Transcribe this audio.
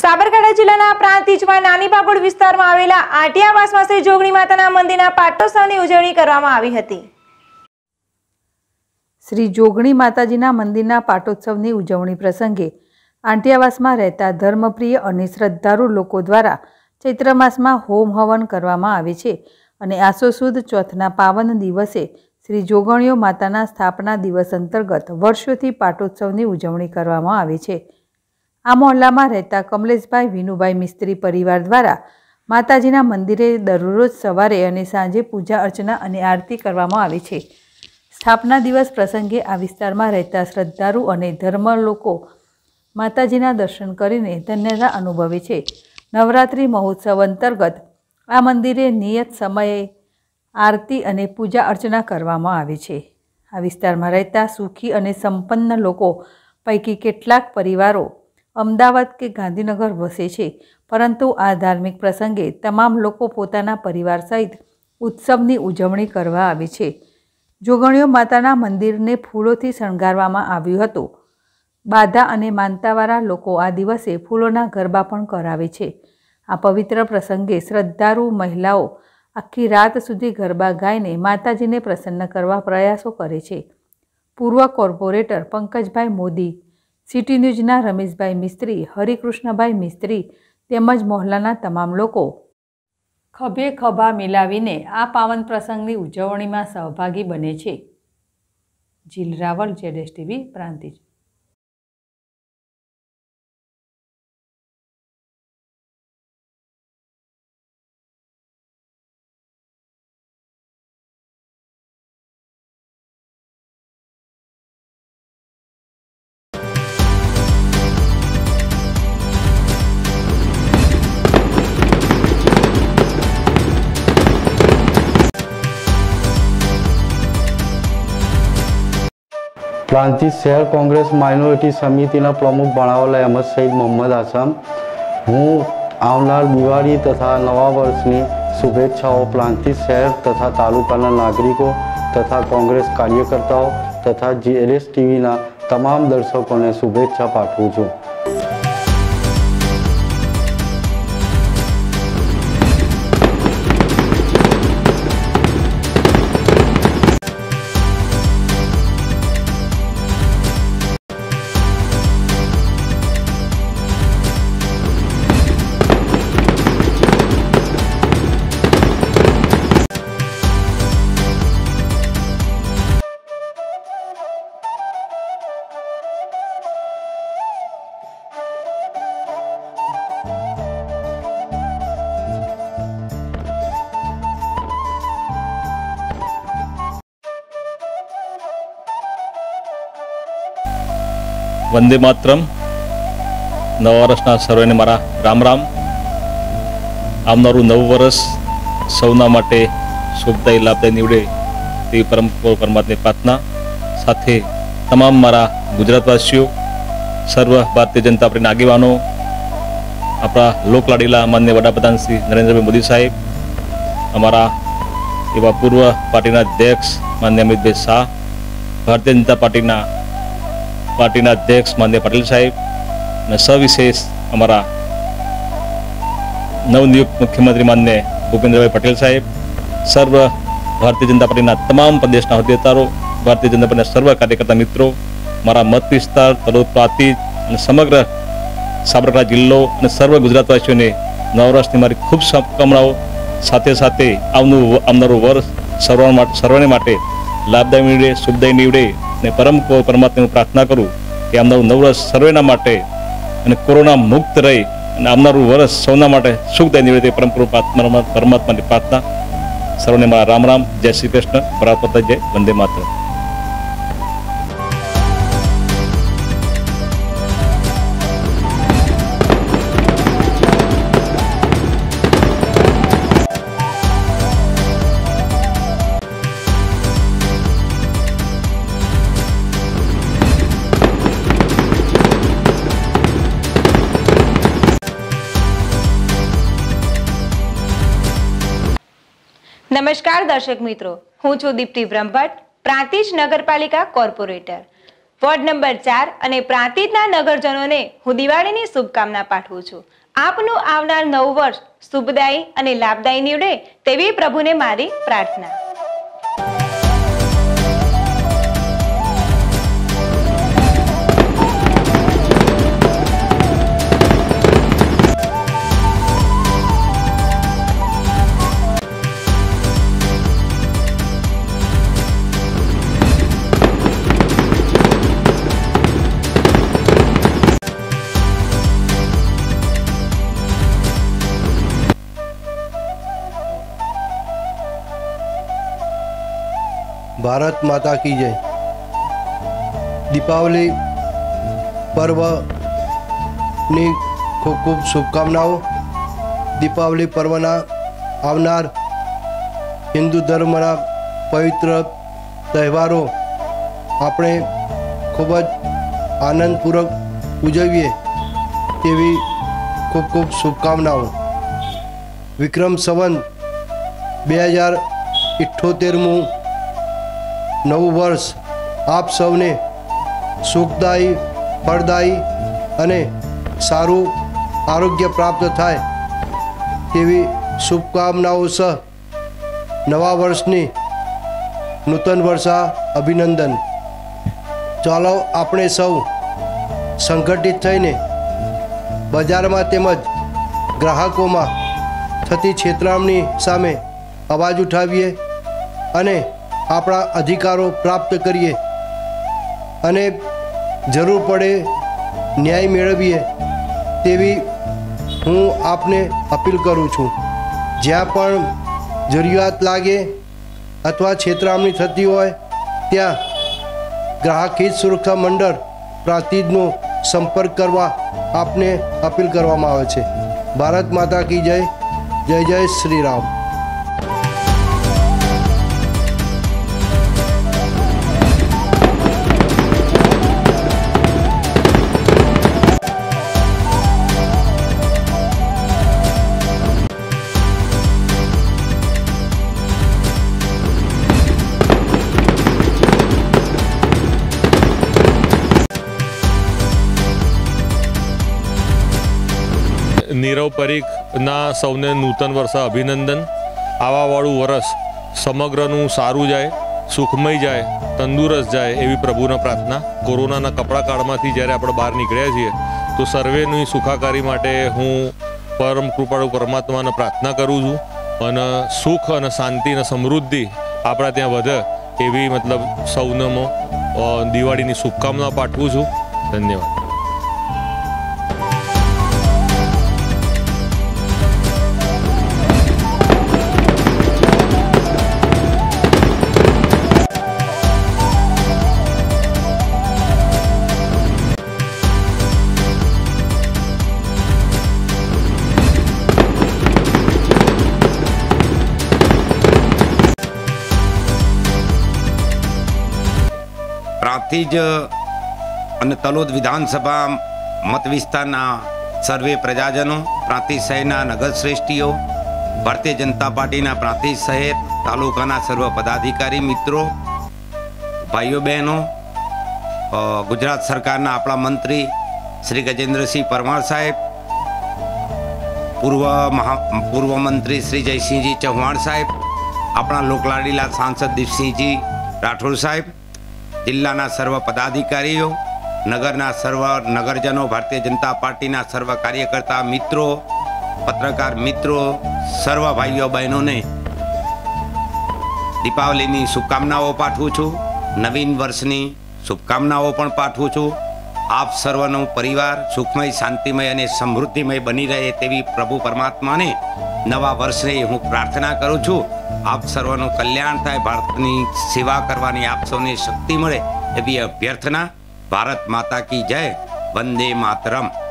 સાબરકાંઠા જિલ્લાના પ્રાંતિજમાં નાની બાગોળ વિસ્તારમાં આવેલા આટિયાવાસમાં શ્રી જોગણી માતાના મંદિરના પાટોત્સવની ઉજવણી કરવામાં આવી હતી। શ્રી જોગણી માતાજીના મંદિરના પાટોત્સવની ઉજવણી પ્રસંગે આટિયાવાસમાં રહેતા ધર્મપ્રિય અને શ્રદ્ધાળુ લોકો દ્વારા ચૈત્ર માસમાં હોમ હવન કરવામાં આવે છે અને આસો સુદ ચોથના પાવન દિવસે શ્રી જોગણીઓ માતાના સ્થાપના દિવસ અંતર્ગત વર્ષોથી પાટોત્સવની ઉજવણી કરવામાં આવે છે। આ મહોલ્લામાં રહેતા કમલેશભાઈ વિનુભાઈ મિસ્ત્રી પરિવાર દ્વારા માતાજીના મંદિરે દરરોજ સવારે અને સાંજે પૂજા અર્ચના અને આરતી કરવામાં આવે છે। સ્થાપના દિવસ પ્રસંગે આ વિસ્તારમાં રહેતા શ્રદ્ધાળુ અને ધર્મ લોકો માતાજીના દર્શન કરીને ધન્યતા અનુભવે છે। નવરાત્રિ મહોત્સવ અંતર્ગત આ મંદિરે નિયત સમયે આરતી અને પૂજા અર્ચના કરવામાં આવે છે। આ વિસ્તારમાં રહેતા સુખી અને સંપન્ન લોકો પૈકી કેટલાક પરિવારો અમદાવાદ કે ગાંધીનગર વસે છે, પરંતુ આ ધાર્મિક પ્રસંગે તમામ લોકો પોતાના પરિવાર સહિત ઉત્સવની ઉજવણી કરવા આવે છે। જોગણીઓ માતાના મંદિરને ફૂલોથી શણગારવામાં આવ્યું હતું। બાધા અને માનતાવાળા લોકો આ દિવસે ફૂલોના ગરબા પણ કરાવે છે। આ પવિત્ર પ્રસંગે શ્રદ્ધાળુ મહિલાઓ આખી રાત સુધી ગરબા ગાઈને માતાજીને પ્રસન્ન કરવા પ્રયાસો કરે છે। પૂર્વ કોર્પોરેટર પંકજભાઈ મોદી, સિટી ન્યૂઝના રમેશભાઈ મિસ્ત્રી, હરિકૃષ્ણભાઈ મિસ્ત્રી તેમજ મહોલ્લાના તમામ લોકો ખભે ખભા મિલાવીને આ પાવન પ્રસંગની ઉજવણીમાં સહભાગી બને છે। જીલ રાવલ, ZSTV, પ્રાંતિજ। प्रांतिज शहर कांग्रेस माइनॉरिटी समिति प्रमुख बनावाला अहमद सईद मोहम्मद आसम। हूँ आवनार दिवाળી तथा नवा वर्षनी शुभेच्छाओं प्रांतिज शहर तथा तालुकाना नागरिकों तथा कांग्रेस कार्यकर्ताओं तथा ZSTVना तमाम दर्शकों ने शुभेच्छा पाठवुं छुं। वंदे मातरम। नवा वर्षना सर्वेने मारा राम राम। आवनारू नव वर्ष सौना माटे शुभदायी लाभदायी निवडे तेवी परम परमात्मानी प्रार्थना साथे तमाम मारा गुजरातवासीओ, सर्व भारतीय जनता पार्टीना आगेवानो, आपणा लोकलाडीला माननीय वडाप्रधान श्री नरेन्द्रभाई मोदी साहेब, अमारा एवा पूर्व पार्टीना अध्यक्ष माननीय अमितभाई शाह, भारतीय जनता पार्टीना अध्यक्ष माननीय पटेल साहेब ने सविशेष अमरा नवनियुक्त मुख्यमंत्री माननीय भूपेन्द्रभाई पटेल साहेब, सर्व भारतीय जनता पार्टीना तमाम प्रदेशना होद्देदारो, भारतीय जनता पार्टीना सर्व कार्यकर्ता मित्रों, मारा मत विस्तार तलोद प्रांतिज और समग्र साबरकांठा जिल्लो और सर्व गुजरातवासीओने नव वर्षनी मारी खूब शुभकामनाओं। साथे साथे आवनारू वर्ष सर्वने माटे लाभदायी निवडे, शुभदायी निवडे ने परम परमात्मा प्रार्थना करूँ कि आवनारू नव वर्ष सर्वेना माटे अने कोरोना मुक्त रही अने आवनारू वर्ष सौना माटे सुखदायी निवडे परम परमात्मानी प्रार्थना। सर्वने मारा राम राम। जय श्री कृष्ण, भारत माता जय, वंदे मातरम। નમસ્કાર દર્શક મિત્રો, હું છું દીપ્તિ બ્રહ્મભટ્ટ, પ્રાંતિજ નગરપાલિકા કોર્પોરેટર। વોર્ડ નંબર 4 અને પ્રાંતિજના નગરજનોને હું દિવાળીની શુભકામના પાઠવું છું. આપનું આવનાર નવું વર્ષ શુભદાયી અને લાભદાયી નીવડે તેવી પ્રભુને મારી પ્રાર્થના. भारत माता की जय। दीपावली पर्वની ખૂબ ખૂબ શુભકામનાઓ। દીપાવલી પર્વના આવનાર હિન્દુ ધર્મના પવિત્ર તહેવારો આપણે ખૂબ જ આનંદપૂર્વક ઉજવીએ તેવી ખૂબ ખૂબ શુભકામનાઓ। વિક્રમ સંવત 2078મું નવું વર્ષ આપ સૌને સુખદાયી, ફળદાયી અને સારું આરોગ્ય પ્રાપ્ત થાય તેવી શુભકામનાઓ સહ નવા વર્ષની નૂતન વર્ષા અભિનંદન। ચાલો આપણે સૌ સંગઠિત થઈને બજારમાં તેમજ ગ્રાહકોમાં થતી છેતરામણી સામે અવાજ ઉઠાવીએ અને આપણા અધિકારો પ્રાપ્ત કરીએ અને જરૂર પડે ન્યાય મેળવીએ તેવી હું આપને અપીલ કરું છું। જ્યાં પણ જરૂરિયાત લાગે અથવા છેતરામણી થતી હોય ત્યાં ગ્રાહક હિત સુરક્ષા મંડળ પ્રાંતિજનો સંપર્ક કરવા આપને અપીલ કરવામાં આવે છે। ભારત માતા કી જય। જય જય શ્રી રામ। નીરવ પરીખના સૌને નૂતન વર્ષ અભિનંદન। આવાવાળું વર્ષ સમગ્રનું સારું જાય, સુખમય જાય, તંદુરસ્ત જાય એવી પ્રભુને પ્રાર્થના। કોરોનાના કપડા કાળમાંથી જ્યારે આપણે બહાર નીકળ્યા છીએ તો સર્વેની સુખાકારી માટે હું પરમ કૃપાળુ પરમાત્માને પ્રાર્થના કરું છું અને સુખ અને શાંતિ અને સમૃદ્ધિ આપણા ત્યાં વધે એવી મતલબ સૌને દિવાળીની શુભકામના પાઠવું છું। ધન્યવાદ। પ્રાંતિજ અને તલોદ વિધાનસભા મત વિસ્તારના સર્વે પ્રજાજનો, પ્રાંતિજ શહેરના નગરશ્રેષ્ઠીઓ, ભારતીય જનતા પાર્ટીના પ્રાંતિજ શહેર તાલુકાના સર્વ પદાધિકારી મિત્રો, ભાઈઓ બહેનો, ગુજરાત સરકારના આપણા મંત્રી શ્રી ગજેન્દ્રસિંહ પરમાર સાહેબ, પૂર્વ મંત્રી શ્રી જયસિંહજી ચૌહાણ સાહેબ, આપણા લોકલાડીલા સાંસદ દીપસિંહજી રાઠોડ સાહેબ, જિલ્લાના સર્વ પદાધિકારીઓ, નગરના સર્વ નગરજનો, ભારતીય જનતા પાર્ટીના સર્વ કાર્યકર્તા મિત્રો, પત્રકાર મિત્રો, સર્વ ભાઈઓ બહેનોને દીપાવલીની શુભકામનાઓ પાઠવું છું। નવીન વર્ષની શુભકામનાઓ પણ પાઠવું છું। આપ સર્વનો પરિવાર સુખમય, શાંતિમય અને સમૃદ્ધિમય બની રહે તેવી પ્રભુ પરમાત્માને નવા વર્ષની હું પ્રાર્થના કરું છું। આપ સર્વનું કલ્યાણ થાય, ભારતની સેવા કરવાની આપ સૌને શક્તિ મળે એવી અભ્યર્થના। ભારત માતા કી જય। વંદે માતરમ।